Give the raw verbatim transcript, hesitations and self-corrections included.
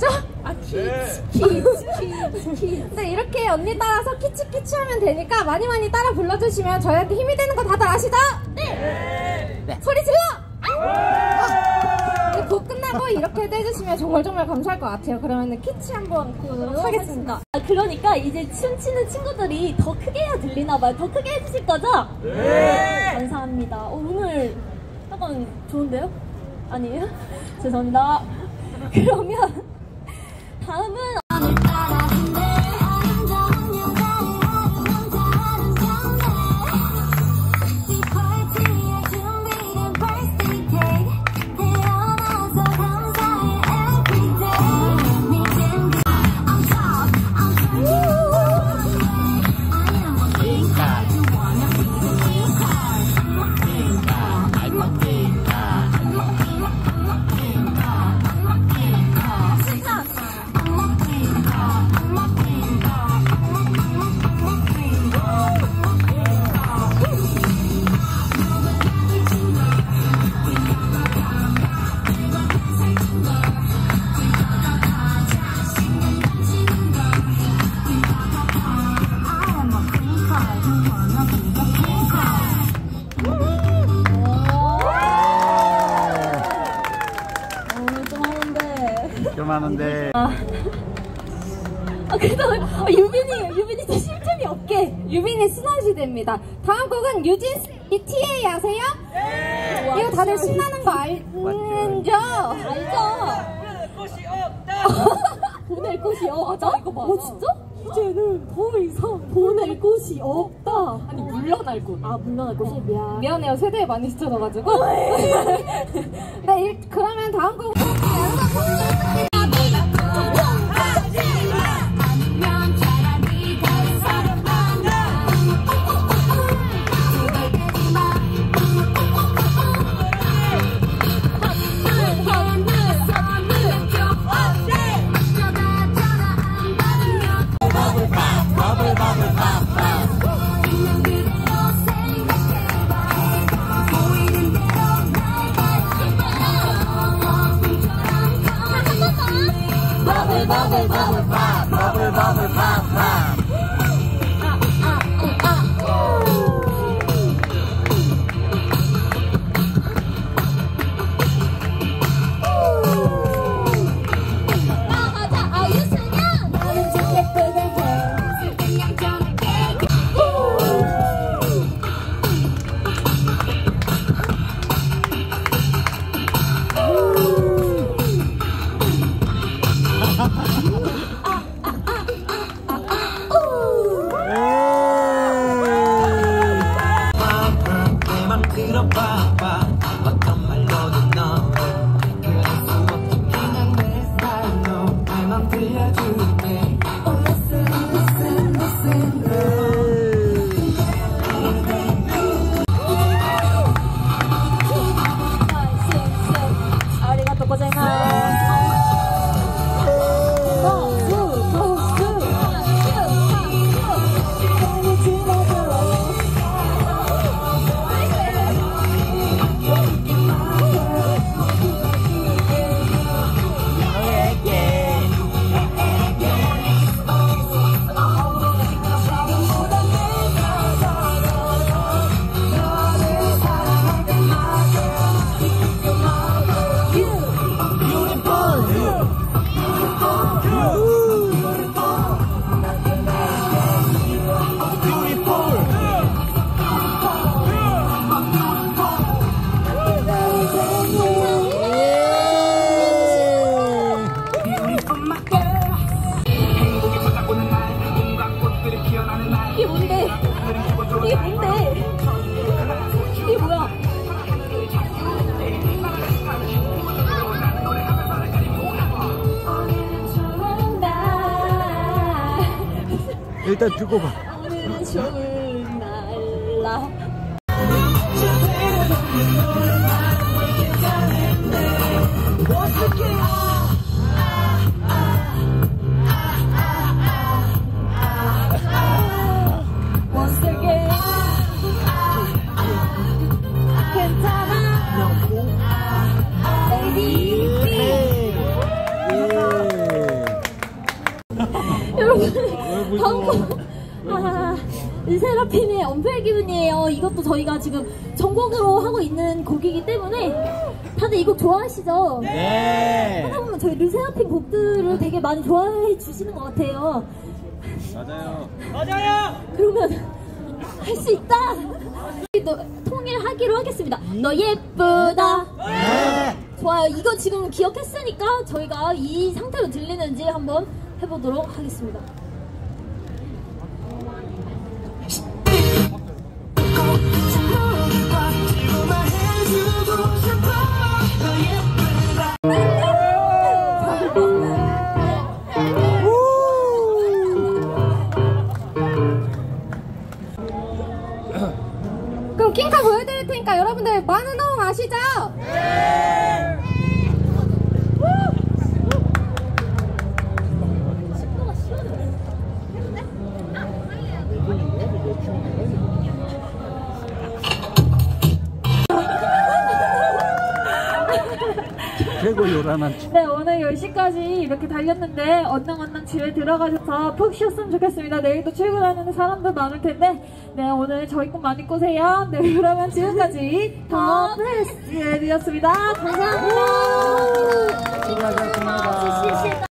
맞죠? 아, 키치, 키치, 키치. 네, 이렇게 언니 따라서 키치키치 하면 되니까 많이 많이 따라 불러주시면 저희한테 힘이 되는 거 다들 아시죠? 네! 네. 소리 질러! 아! 곡 끝나고 이렇게 해주시면 정말 정말 감사할 것 같아요. 그러면 키치 한번 보도록 하겠습니다. 아, 그러니까 이제 춤추는 친구들이 더 크게 해야 들리나봐요. 더 크게 해주실 거죠? 네! 감사합니다. 어, 오늘 약간 좋은데요? 아니에요? 죄송합니다. 그러면 다음은 많은데. 아, 아 그래도 아, 유빈이 유빈이 쉴 틈이 없게. 유빈이 수난시대입니다. 다음 곡은 유진스 티에이 아세요? 네. 이거 다들 신나는 거 알죠? 알죠? 꽃이 없다. 보낼 곳이 없다. 이거 맞아. 어 진짜? 이제는 더 이상 보낼 곳이 없다. 아니 물러날 곳. 아 물러날 곳이 미안. 미안해요. 세대에 많이 스쳐져가지고. 네, 일, 그러면 다음 곡. Bubble, bubble, bubble, pop, bubble, bubble, pop, pop. 이게 뭔데? 이게 뭔데? 이게 뭐야? 일단 두고 봐. 오늘은 좋은 날라. Once again, 괜찮아, baby. 다음 곡. 아, 르세라핌의 언펠 기분이에요. 이것도 저희가 지금 전곡으로 하고 있는 곡이기 때문에 다들 이 곡 좋아하시죠? 네. 하다 보면 저희 르세라핌 곡들을 되게 많이 좋아해 주시는 것 같아요. 맞아요. 맞아요. 그러면 할 수 있다. 너, 통일하기로 하겠습니다. 너 예쁘다. 네. 좋아요. 이거 지금 기억했으니까 저희가 이 상태로 들리는지 한번 해보도록 하겠습니다. 그럼 킹카 보여드릴 테니까 여러분들 많은 호응 아시죠? 최고 요란한 네, 오늘 열 시까지 이렇게 달렸는데 언능언능 집에 들어가셔서 푹 쉬었으면 좋겠습니다. 내일도 출근하는 사람들 많을 텐데 네, 오늘 저희 꿈 많이 꾸세요. 네, 그러면 지금까지 더 베스트였습니다. 감사합니다. 수고하셨습니다.